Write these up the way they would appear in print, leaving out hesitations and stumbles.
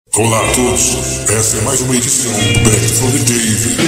Olá a todos, essa é mais uma edição do Back from the Cave.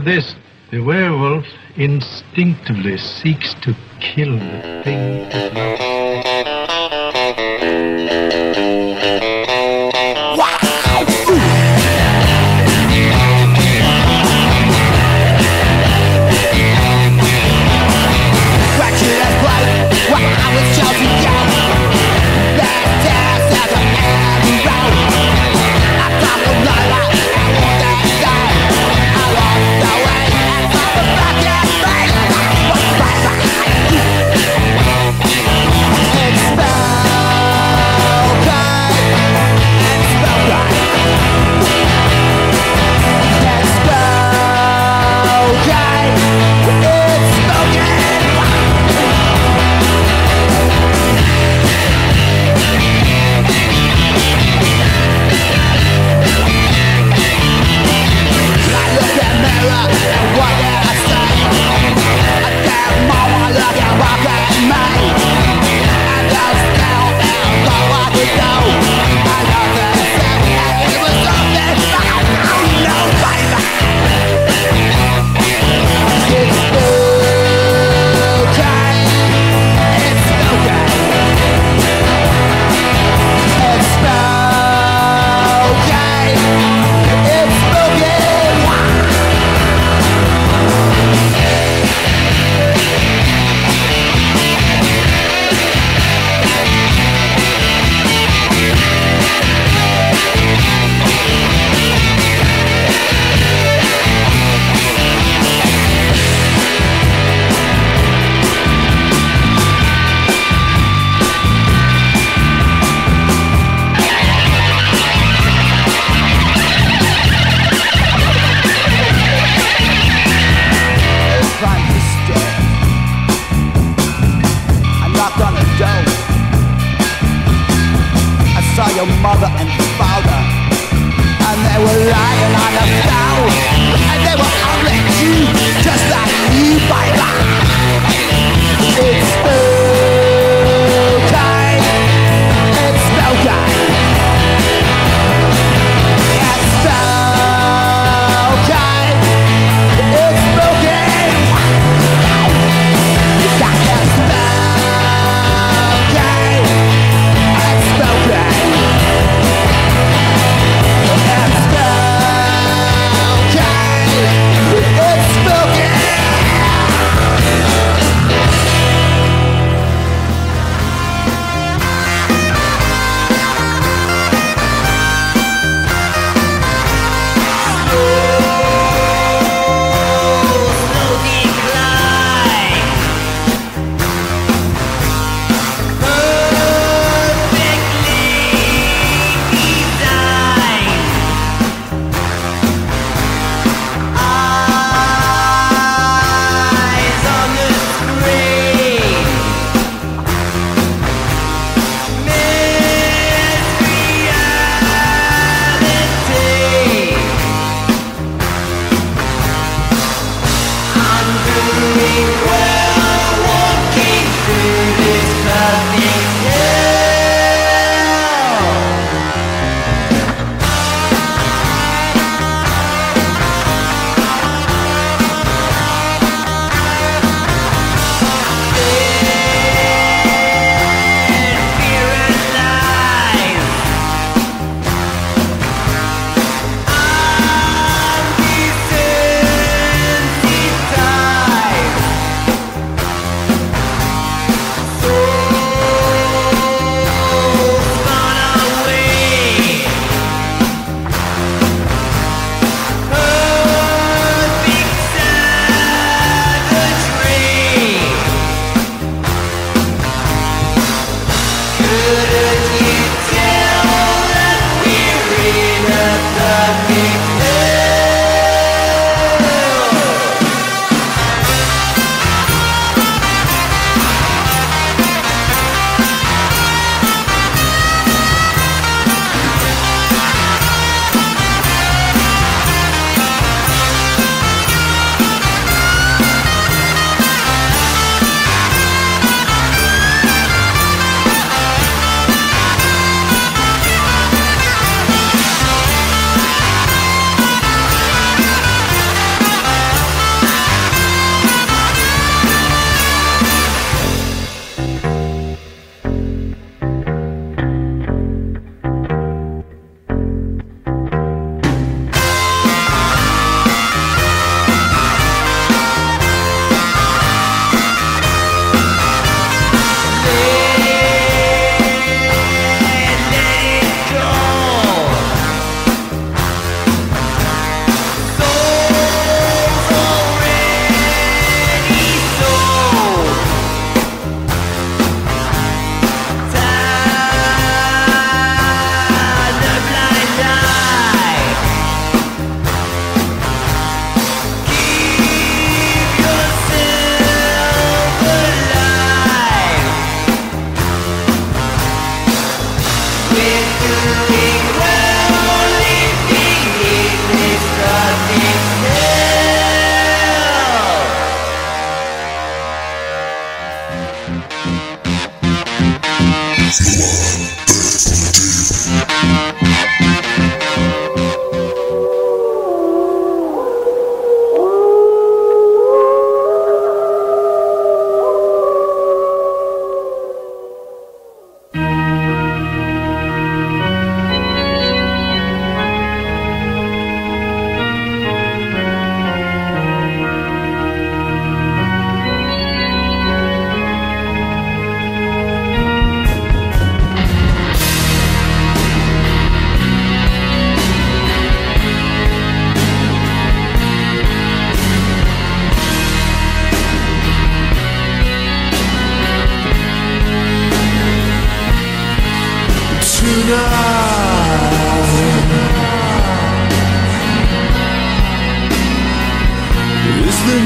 this. The werewolf instinctively seeks to kill the thing it loves.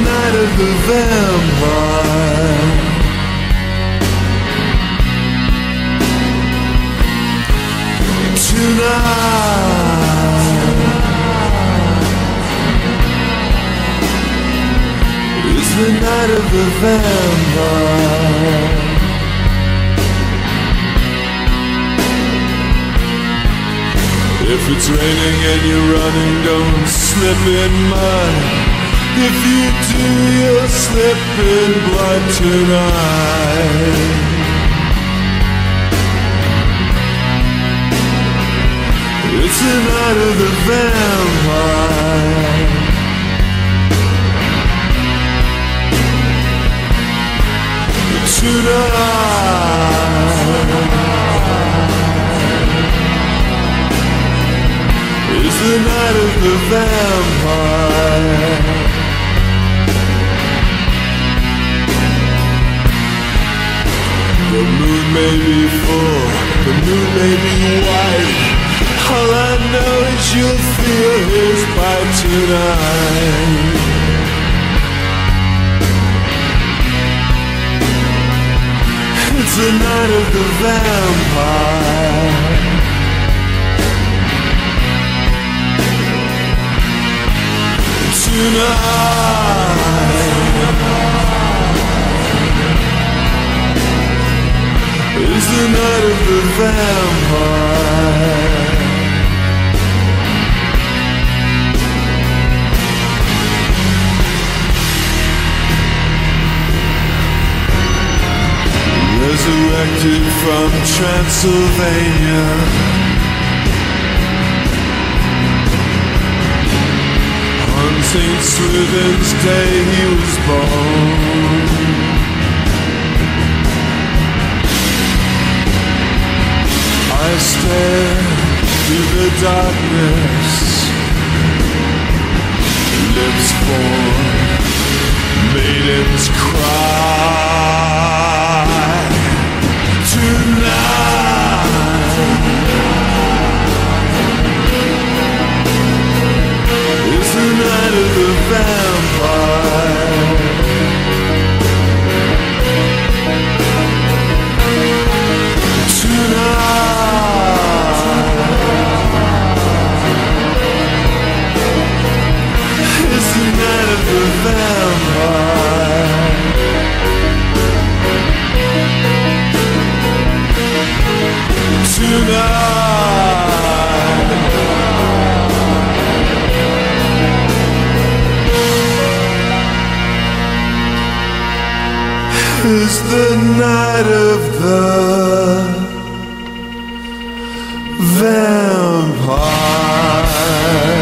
night of the vampire. Tonight is the night of the vampire. If it's raining and you're running, don't slip in mud. If you do, you'll slip in blood tonight. It's the night of the vampire. Tonight is the night of the vampire. The moon may be full, the moon may be white. All I know is you'll feel his bite tonight. It's the night of the vampire. Tonight is the night of the vampire. Resurrected from Transylvania, on St. Swithin's Day he was born. I stare through the darkness, lips born, maidens cry. Tonight is the night of the vampire. Tonight is the night of the vampire. Tonight is the night of the vampire.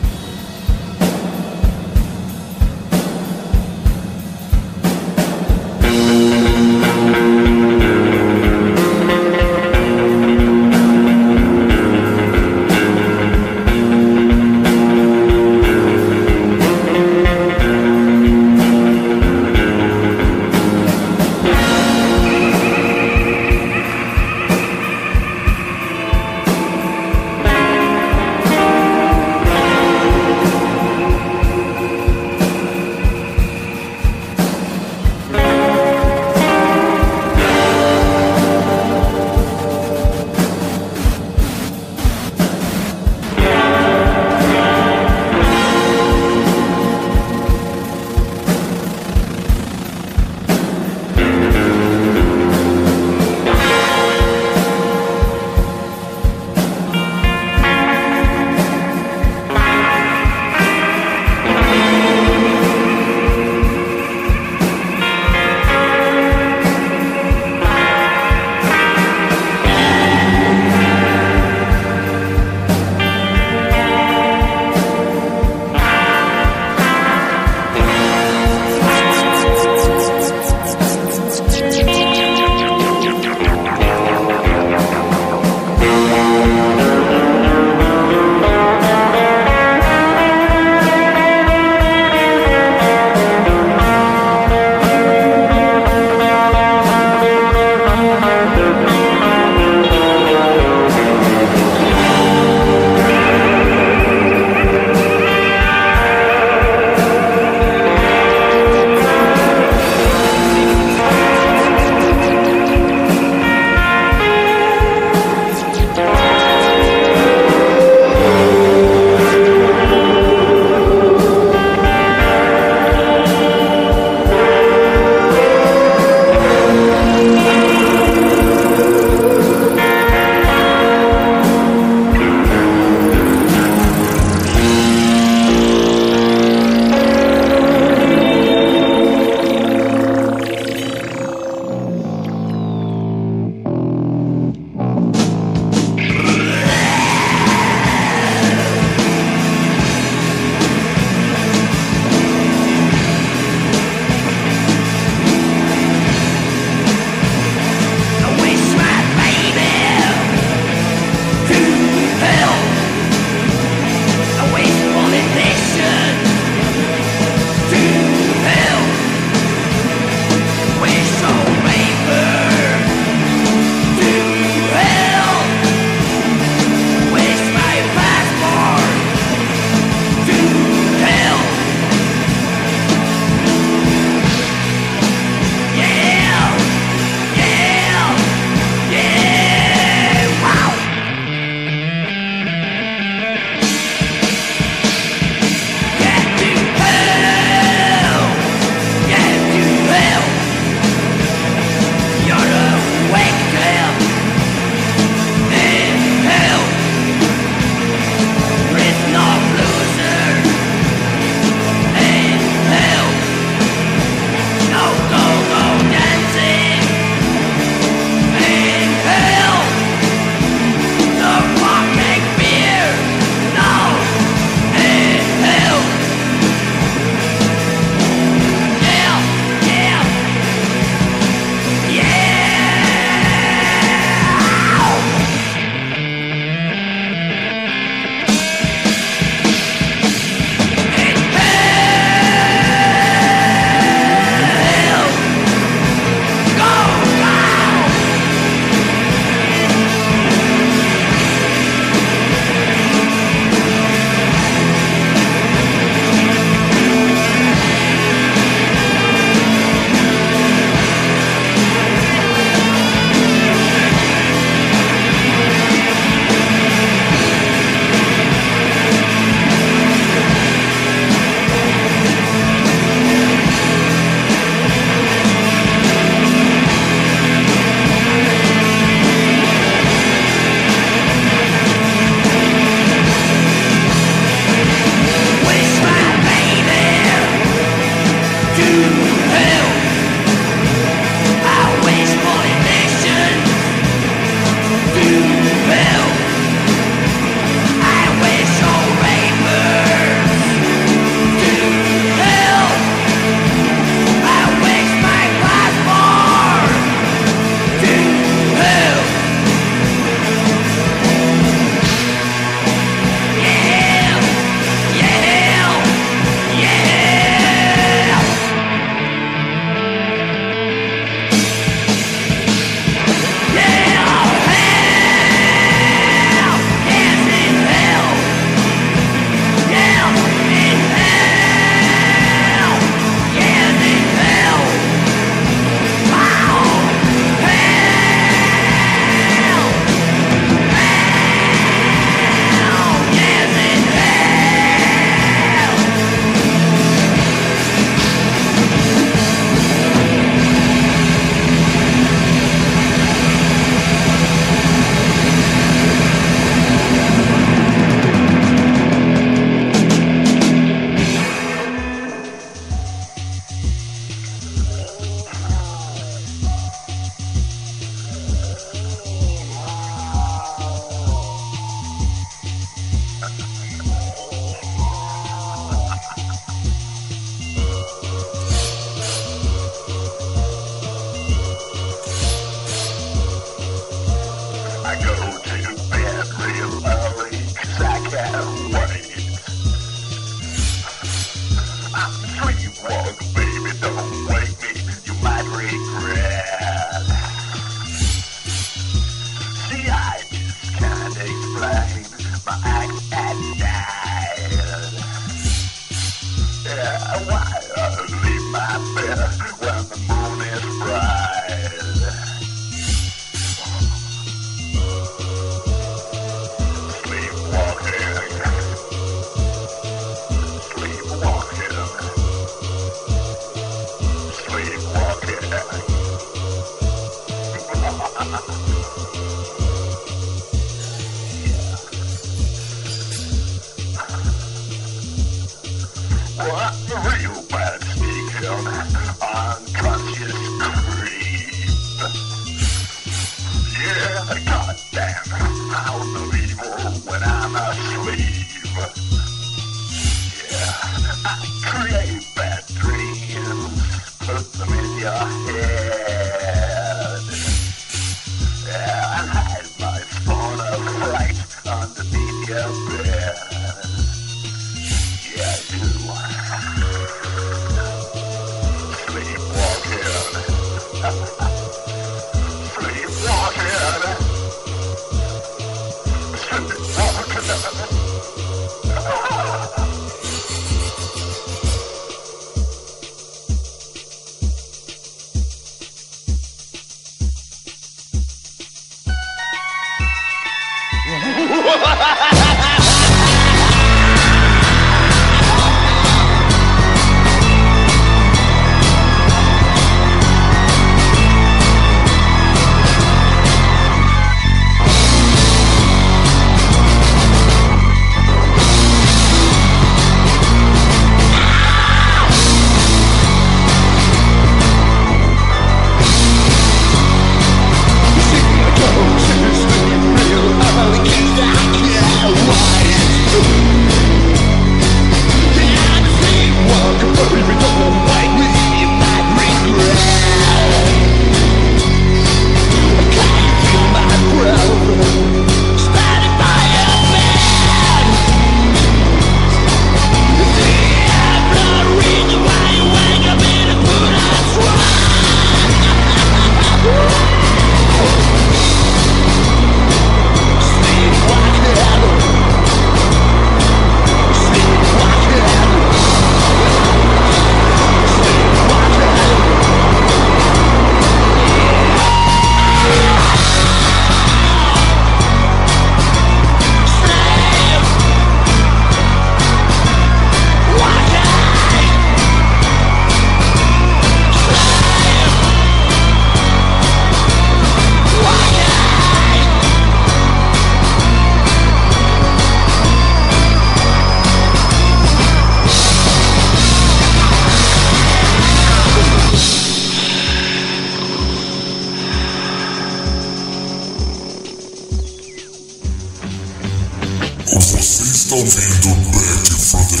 Você está ouvindo Back from the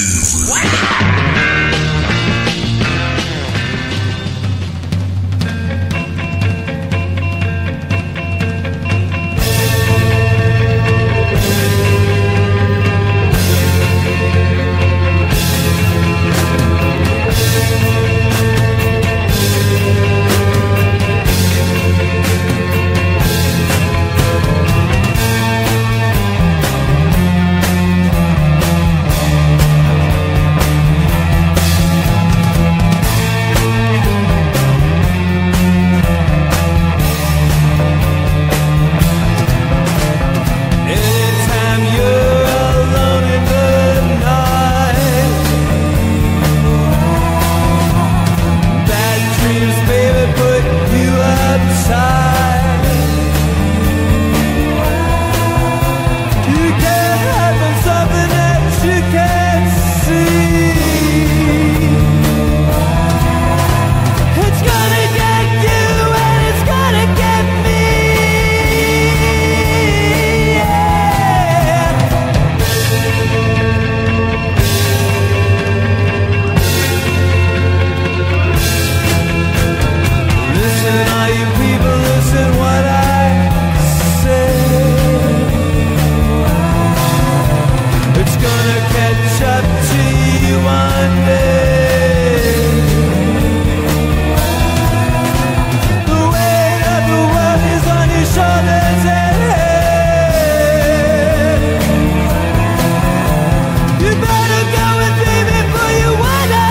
Cave. You better go with me before you wind up.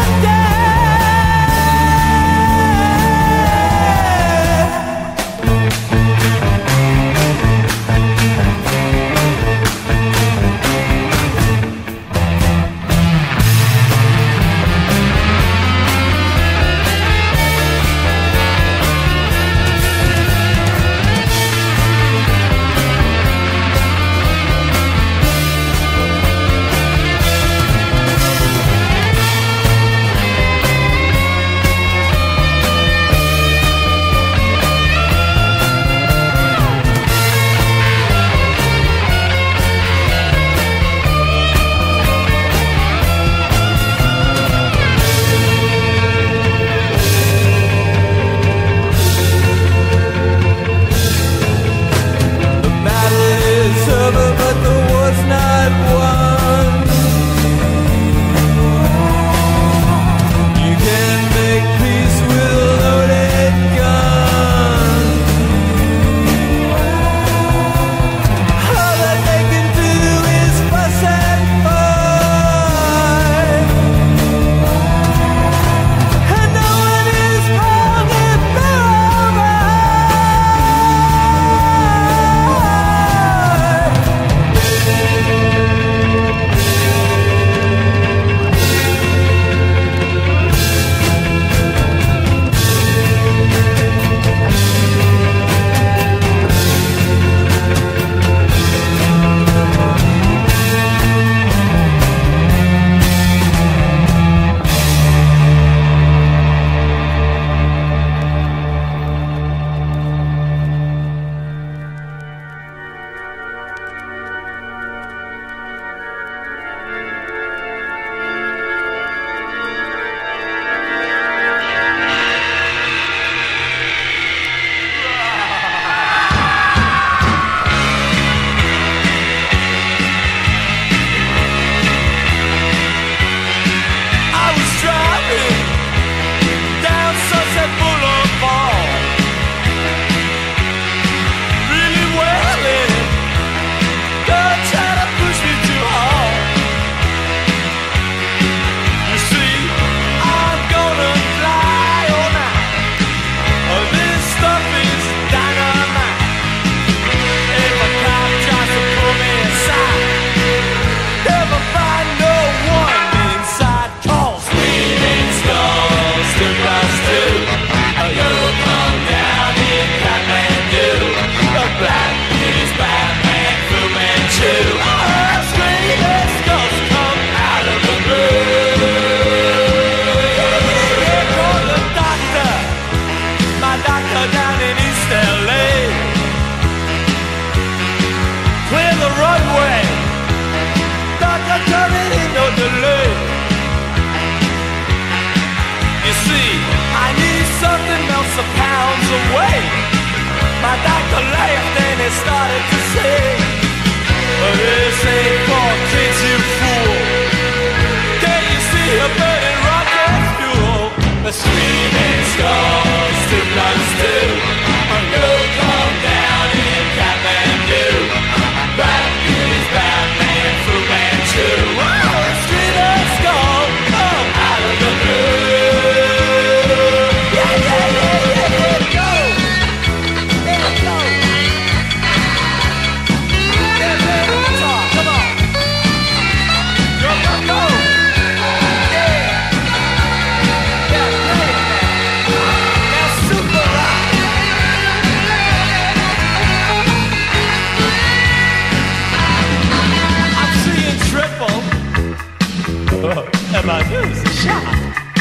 and my nerves are shot.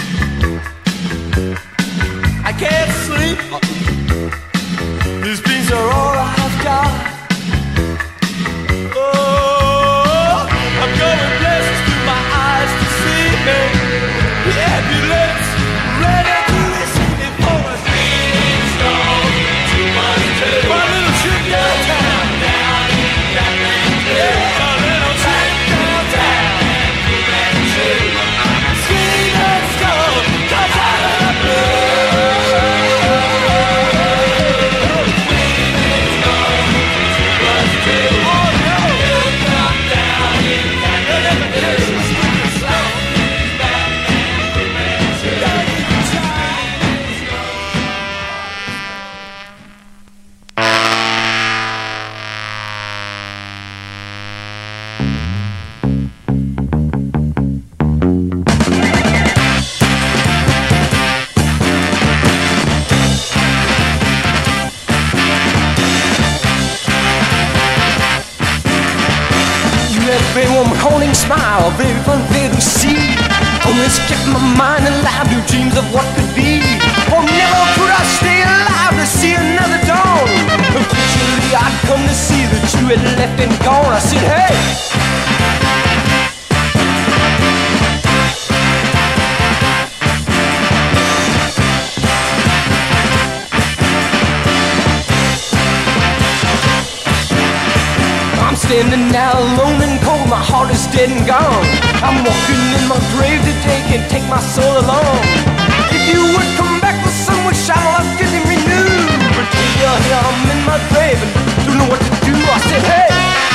I can't sleep. These beans are all I've got. Oh, I'm going places through my eyes to see me. The ambulance ready to receive me for a speeding storm. My little trip downtown. Yeah, my little trip downtown. Speeding storm comes out of the blue. Very warm, calling smile, very fun, very to see. Always kept my mind alive, new dreams of what could be. Oh, never could I stay alive to see another dawn. Eventually I'd come to see that you had left and gone. I said, hey! Standing now alone and cold, my heart is dead and gone. I'm walking in my grave today, can't take my soul along. If you would come back, the sun would shine, I'll get it renewed. But here I'm in my grave and don't know what to do. I said, hey!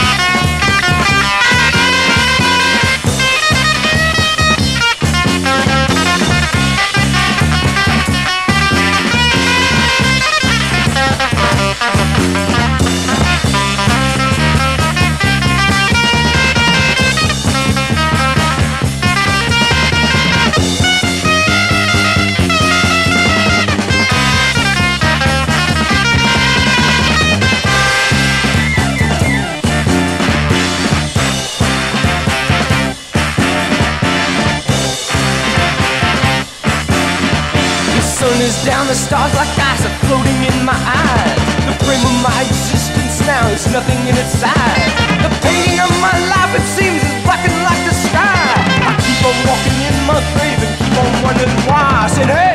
Is down, the stars like ice are floating in my eyes. The frame of my existence now is nothing in its size. The painting of my life, it seems, is blackened like the sky. I keep on walking in my grave and keep on wondering why. I said, hey!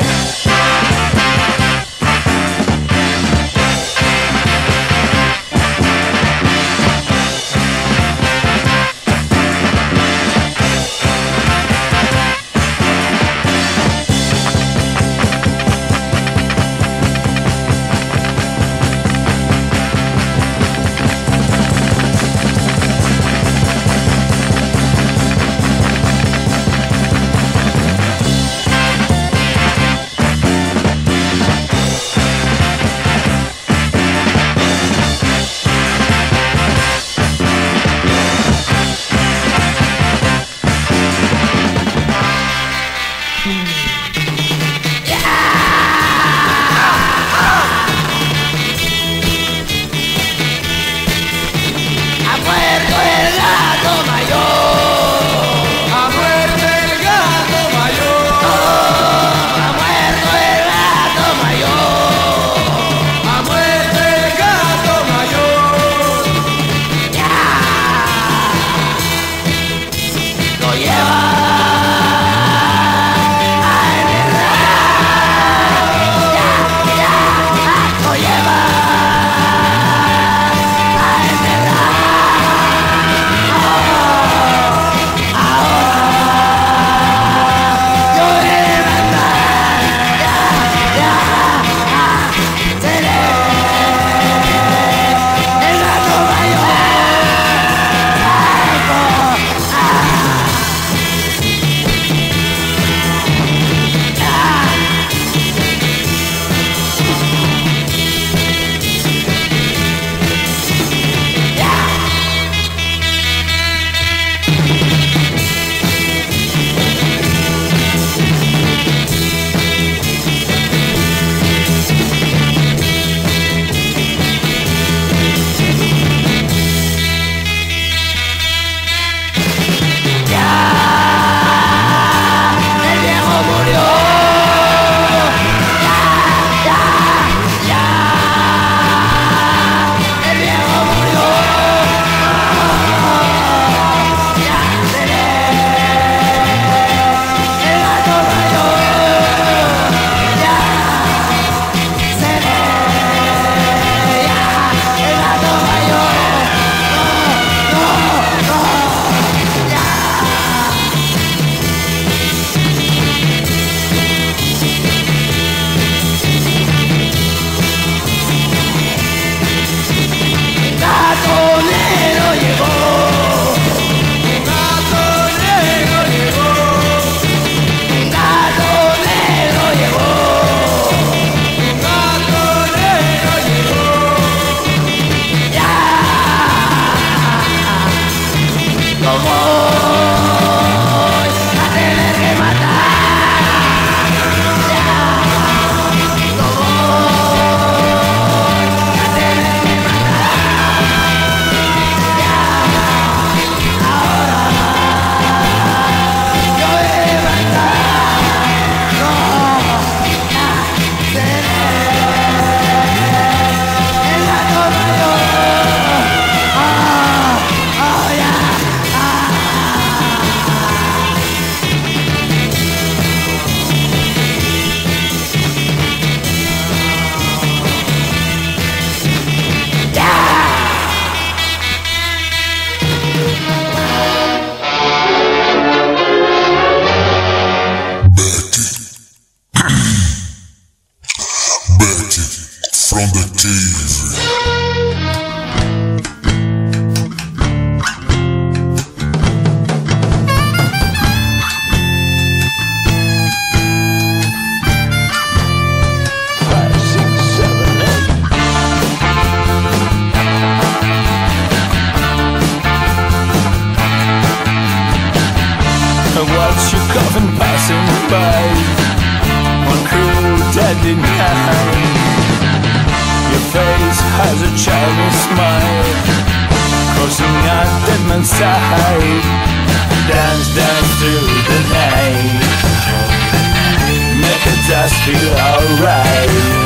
closing at dead man's side. Dance, dance through the night. Make the dust feel alright.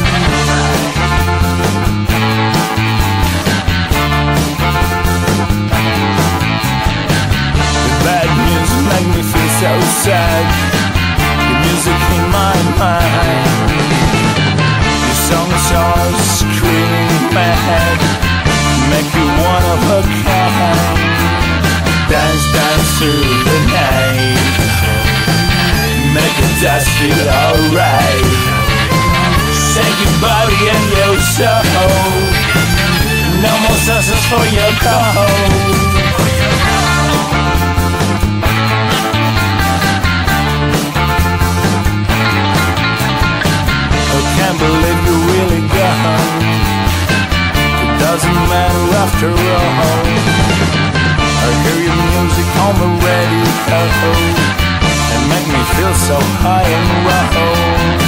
Bad news make me feel so sad. The music in my mind. The songs are screaming mad. Make you one of a kind. Dance, dance through the night. Make the dust feel alright. Shake your body and your soul. No more senses for your cold. Can't believe you're really gone. It doesn't matter after all. I hear your music on the radio and make me feel so high and low.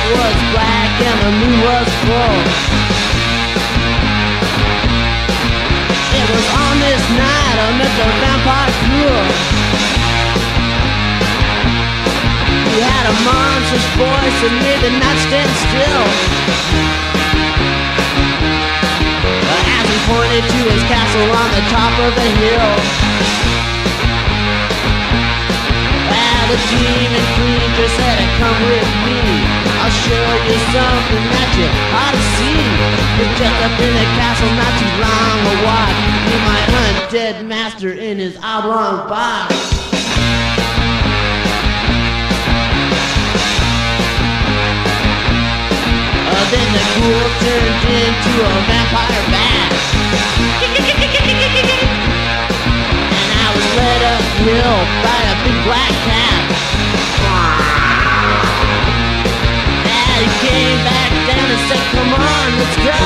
was black and the moon was full. It was on this night I met the vampire cruel. He had a monstrous voice and made the night stand still. As he pointed to his castle on the top of the hill. The demon creature said, come with me, I'll show you something that you ought to see. It's just up in the castle, not too long a walk. See my undead master in his oblong box. Then the ghoul turned into a vampire bat. And I was led uphill by a big black cat. And he came back down and said, come on, let's go.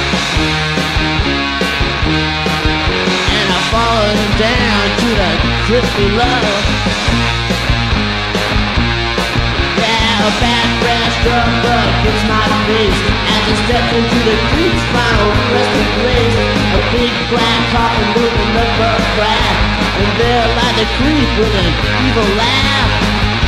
And I followed him down to the crypt below. A bad brass drum against my face as I stepped into the creek's final resting place. A big black coffin moving up a crack, and there lied the creek with an evil laugh.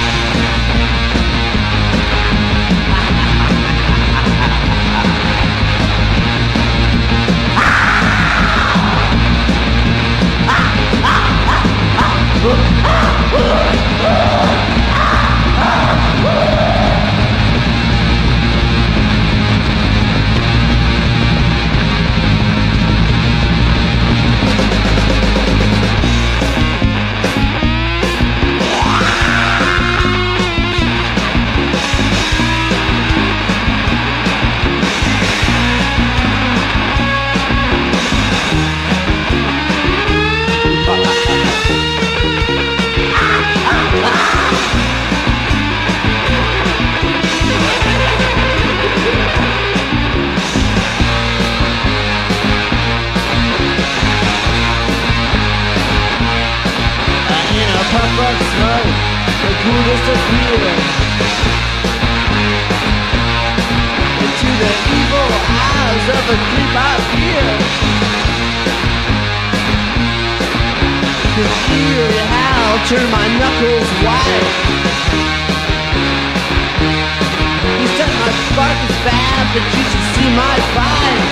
Turn my knuckles white. He said my spark is bad, but you should see my fight.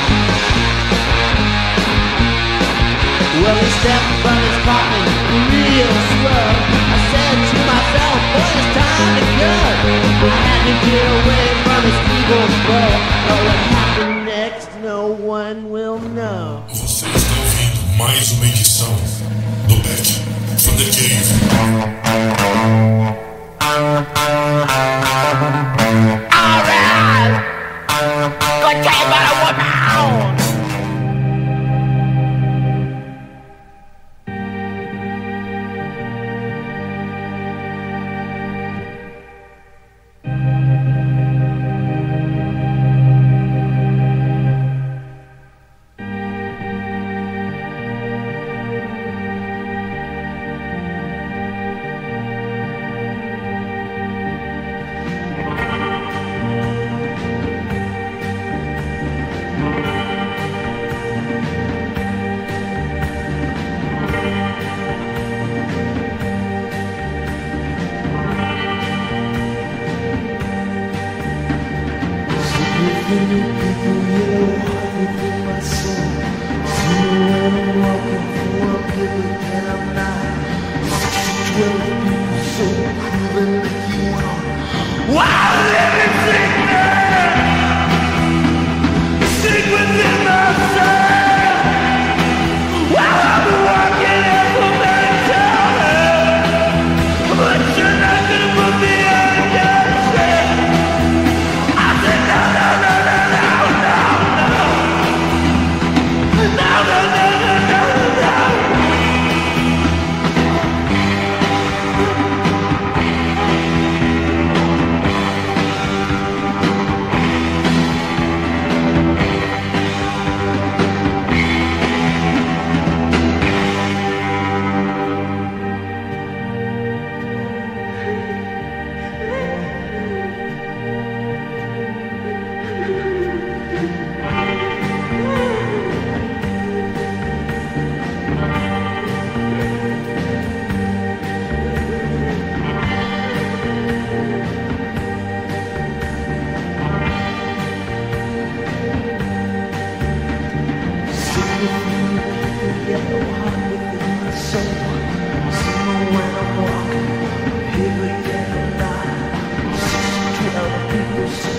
Well, he stepped from his coffin real slow. I said to myself, boy, it's time to go. I had to get away from his evil foe. But what happened next, no one will know. Você está ouvindo mais uma edição do Back from the Cave. Alright! Good game, but I want my own!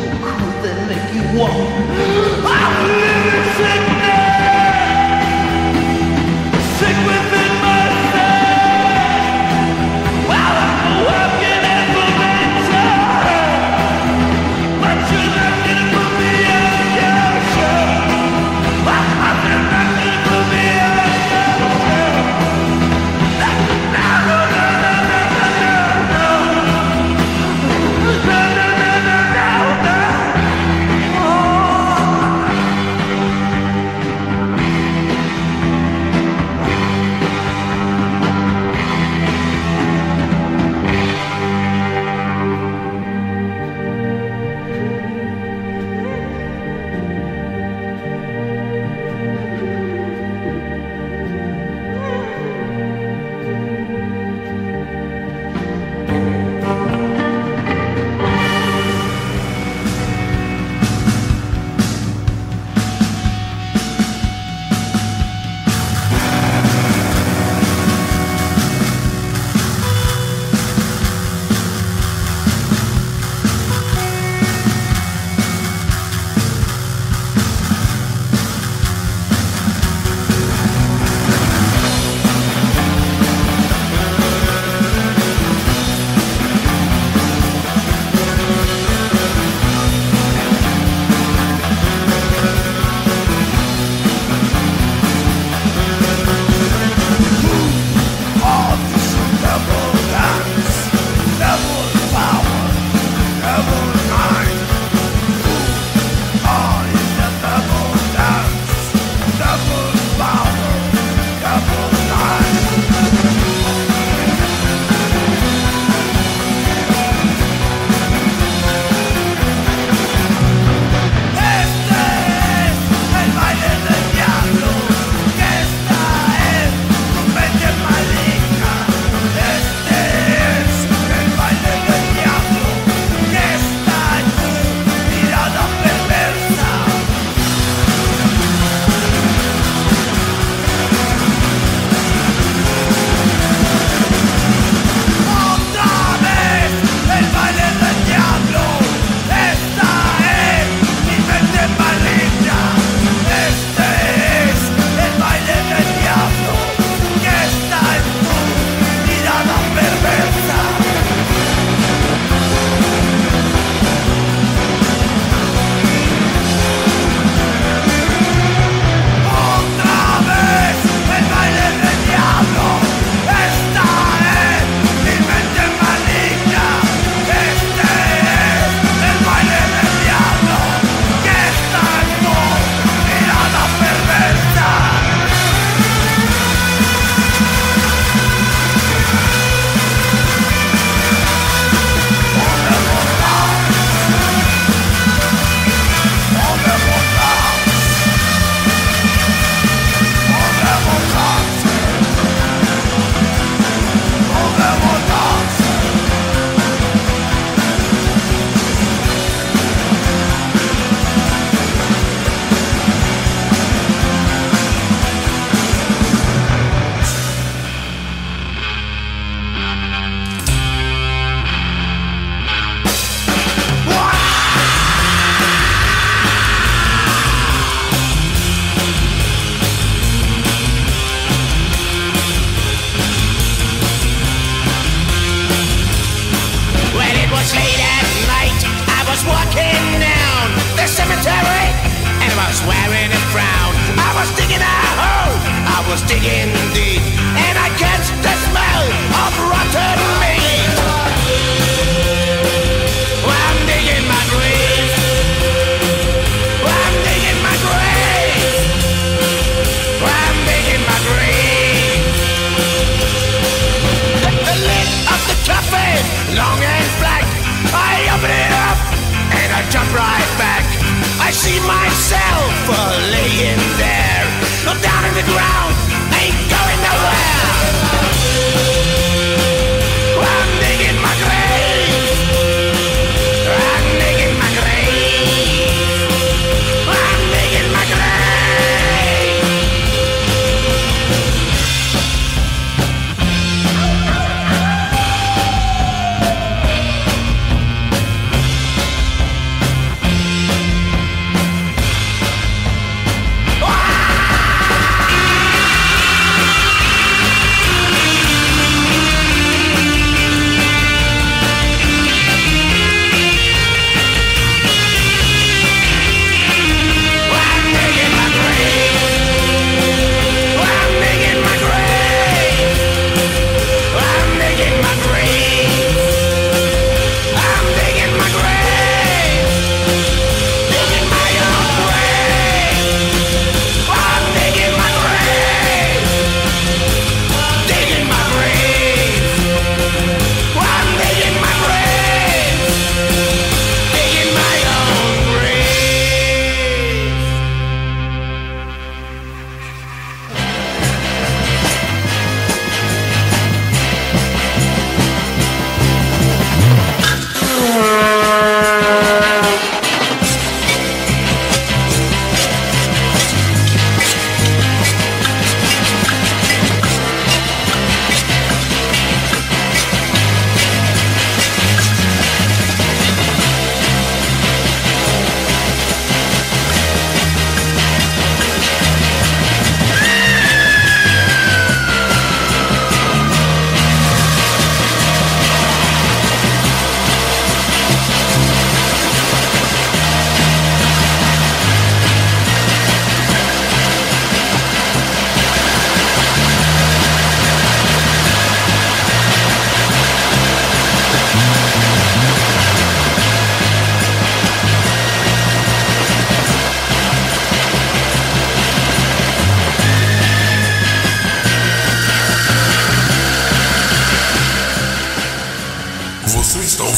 could they make you walk? I'm living sick within myself. While I'm working information, but you're not gonna put me on your show. I'm not gonna put me on your show. No, no, no, no, no, no, no. No, no, no, no, no, no.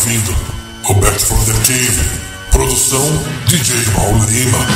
ouvindo Roberto from the Cave, produção DJ Raul Lima.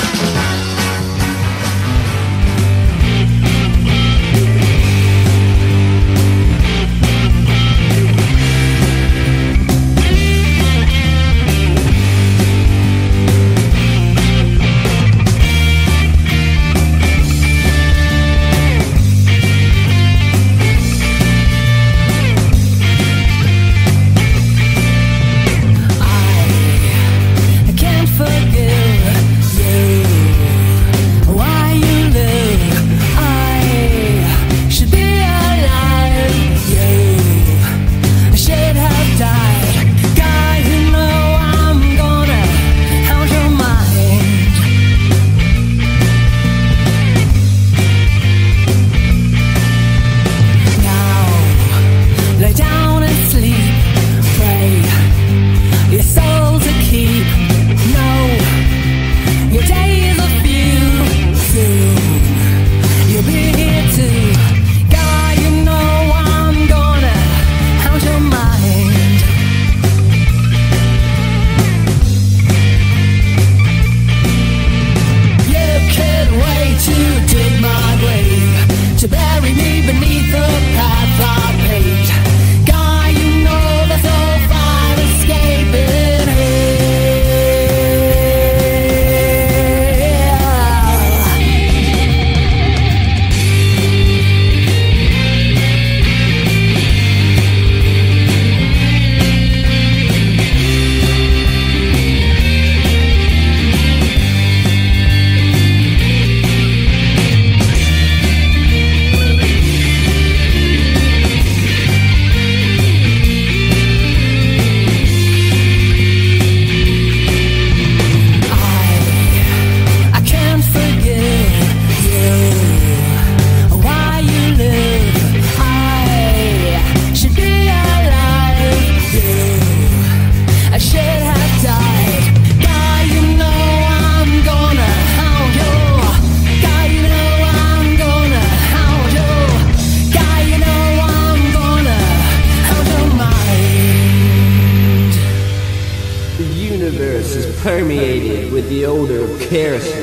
Permeated with the odor of kerosene.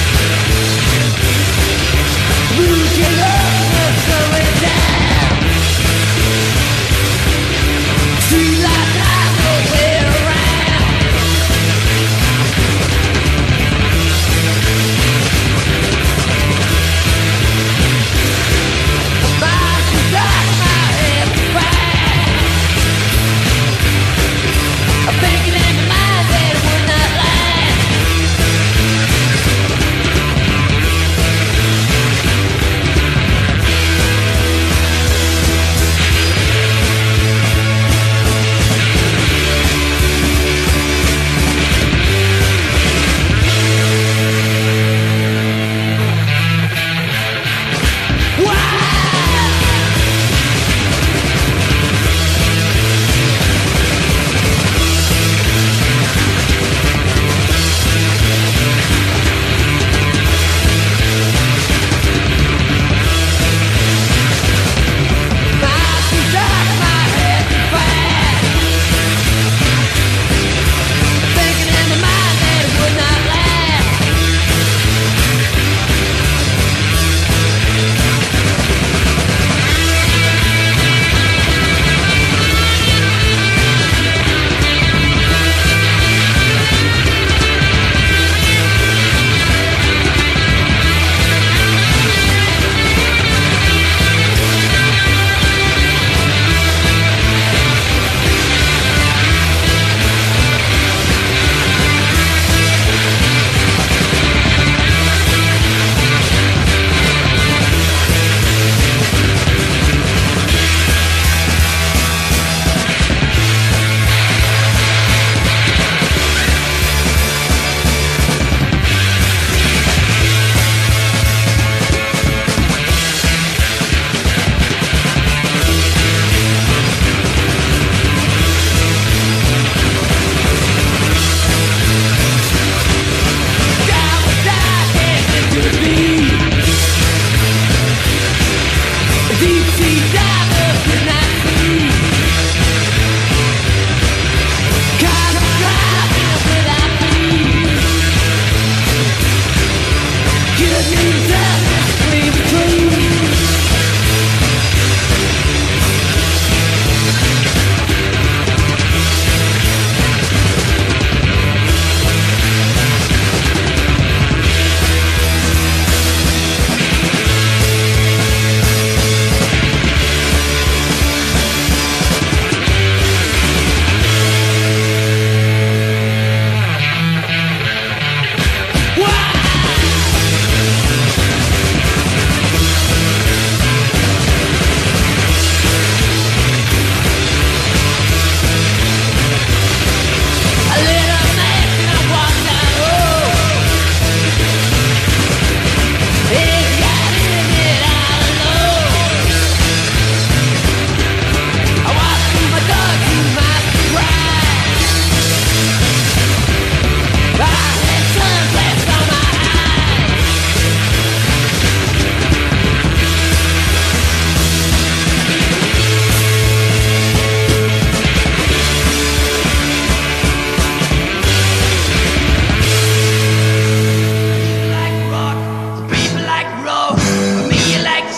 Lose your love, slow it down.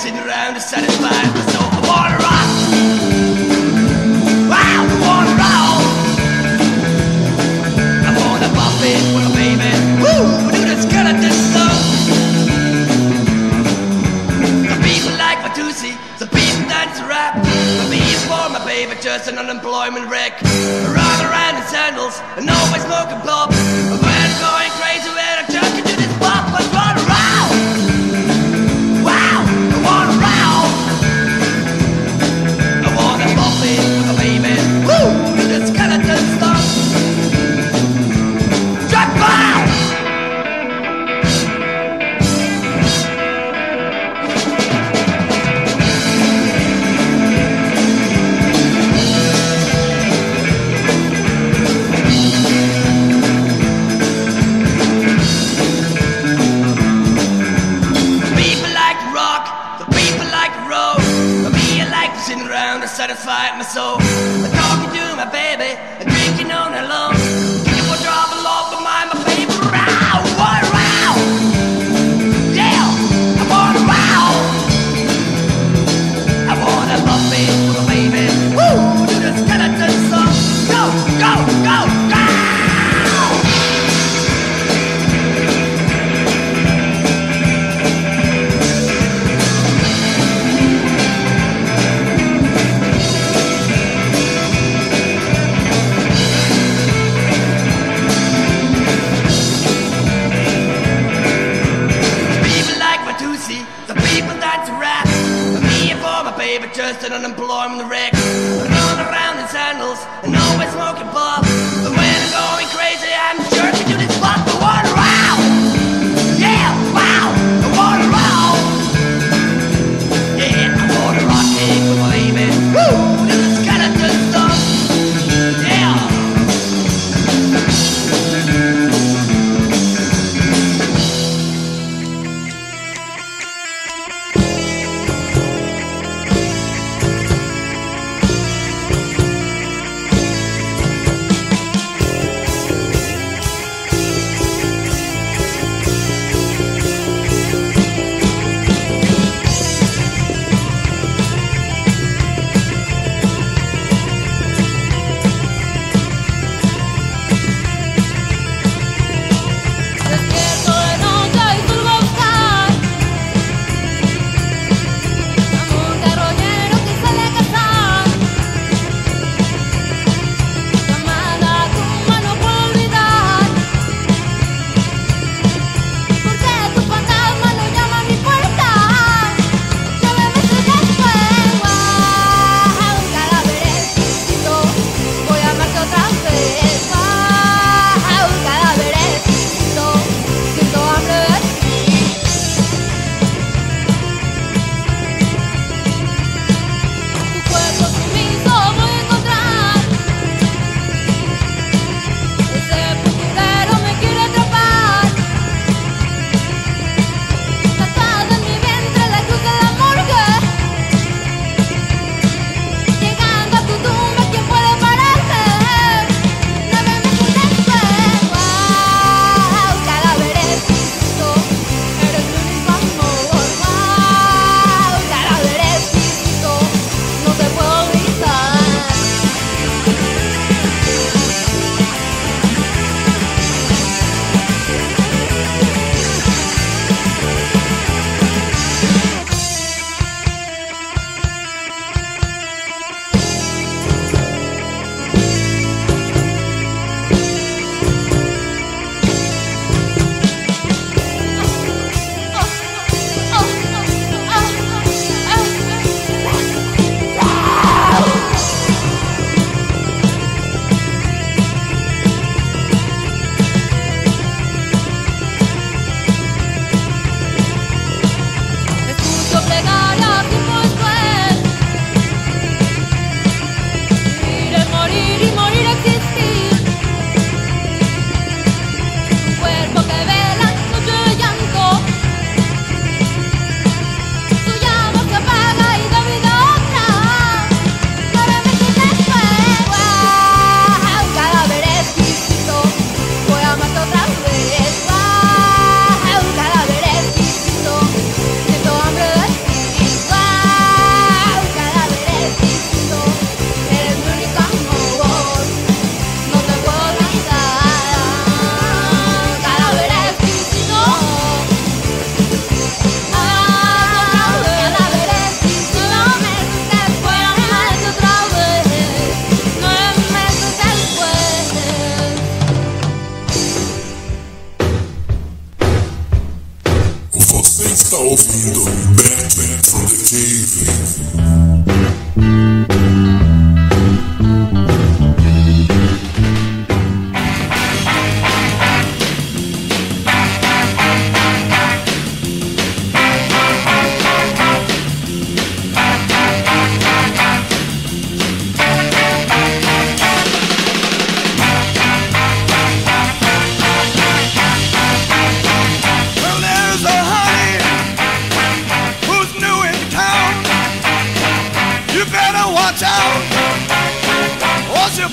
sitting around to satisfy my soul. I wanna rock. Wow, I wanna roll. I wanna bump it with a baby. Woo, we do the skeleton song. Some people like Fatusi, some people dance rap. For me it's for my baby, just an unemployment wreck. Run around in sandals and always smoking pop. When I'm going crazy when I'm junkie to this pop, I wanna roll. Wow, I wanna roll. I wanna bump it with a baby. Woo, do the skeleton stuff. Jack Bow! Sitting around to satisfy my soul. I'm talking to my baby, I'm drinking on her love. Looking for trouble off of my baby. Row, what a row! Yeah, I wanna row. I wanna love me for my baby. Woo, do the skeleton song. Go, go, go, go! Baby, just an unemployment wreck. Run around in sandals and always smoking pop. But when I'm going crazy, I'm sure to do this spot. I wanna roll. Yeah, wow, I wanna roll. Yeah, I wanna rock it with my baby. Woo, do the skeleton stuff. Yeah.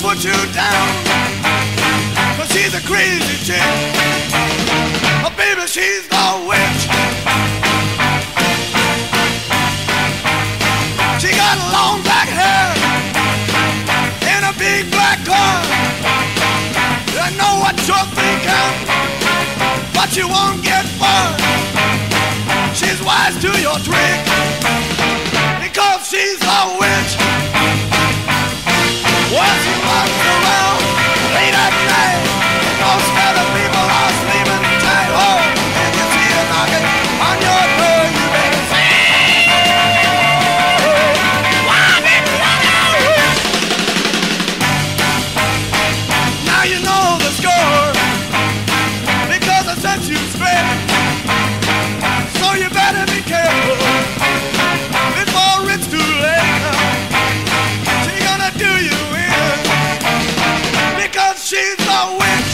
put you down, 'cause she's a crazy chick. Oh, baby, she's the witch. She got long black hair in a big black car. I know what you're thinking, but you won't get far. She's wise to your trick, because she's a witch. Well, she walks around late at night, most other people are sleeping tight. Oh, if you see her knocking on your door, you better say, now you know the score, because I sent you straight. So you better be careful before it's too late. She's gonna do you in, because she's a witch.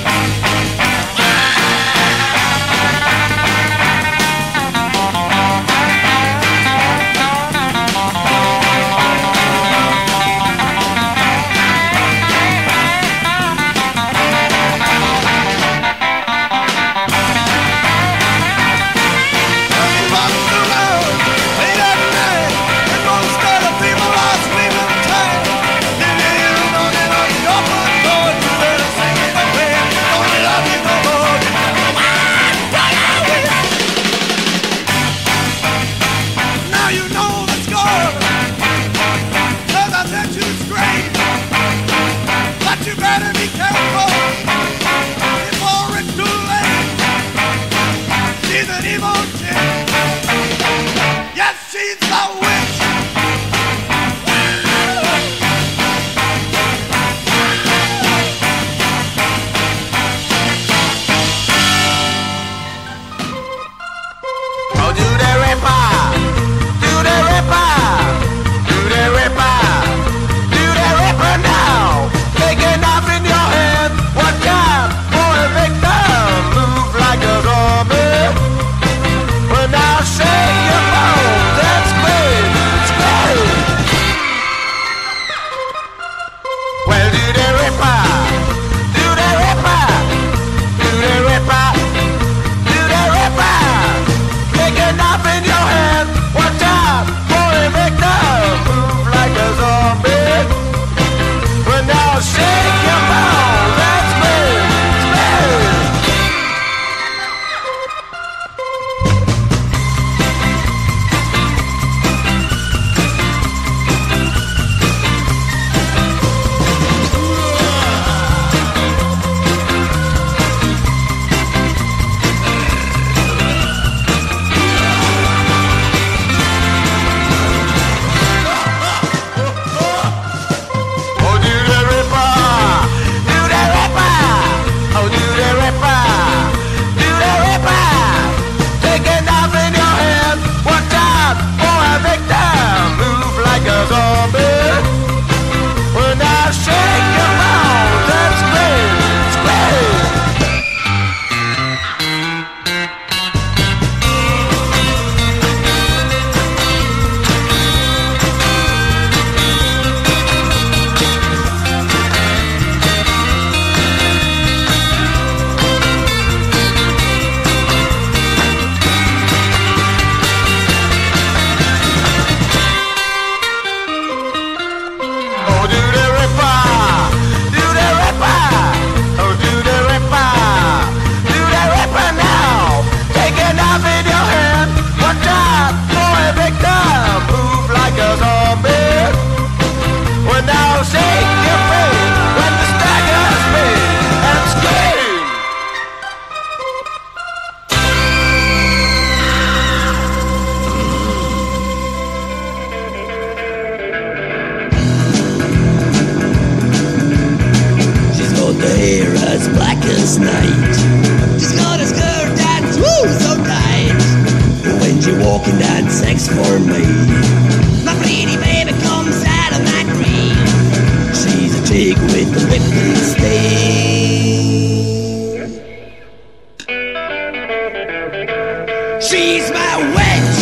She's my witch.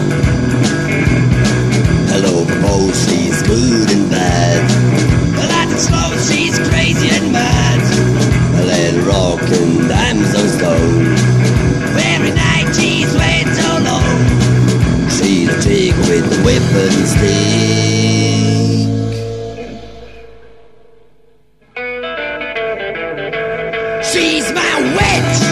Hello, propose she's good and bad. Well, I whip and stick. She's my witch.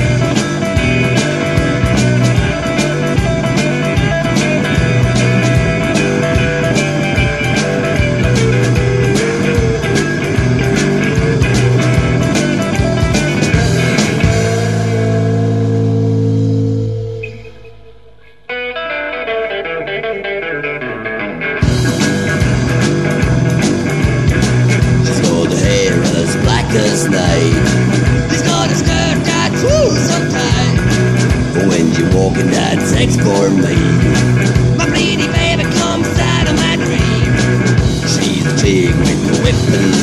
As night. She's got a skirt that's so tight. When you're walking, that sex for me. My bleedy baby comes out of my dream. She's a chick with the whip and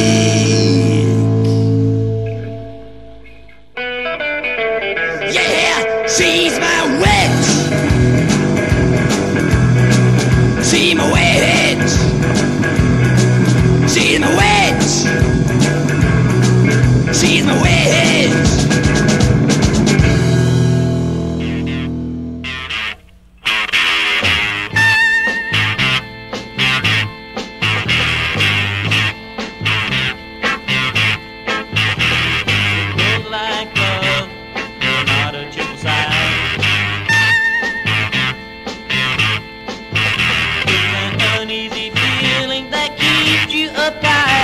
stick. Yeah, she's my witch. She's my witch. She's my witch. She's my witch. Look like love, not a triple side. It's an uneasy feeling that keeps you uptight.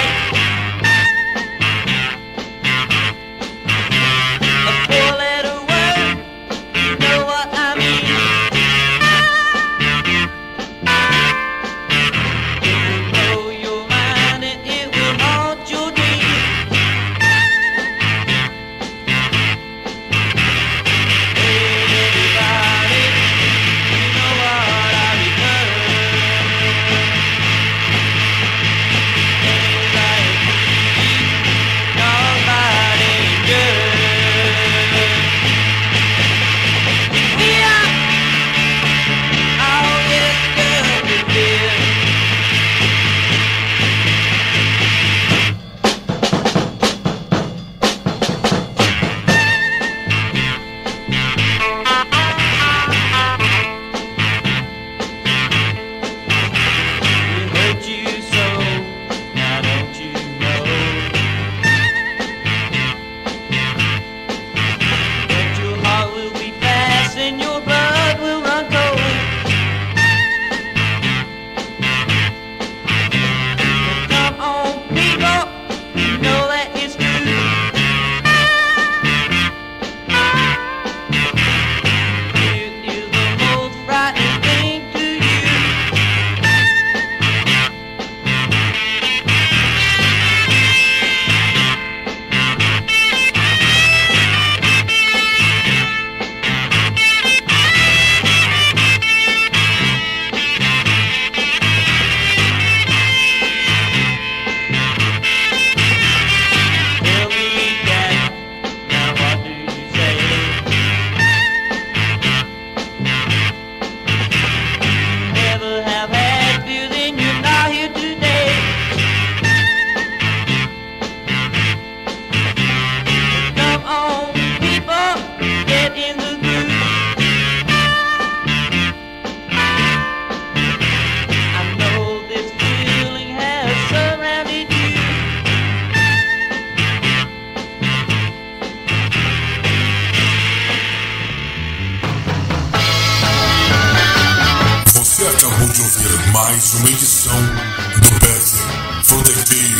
Acabou de ouvir mais uma edição do Back for the Cave.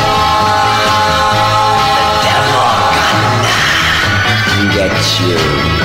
Get you.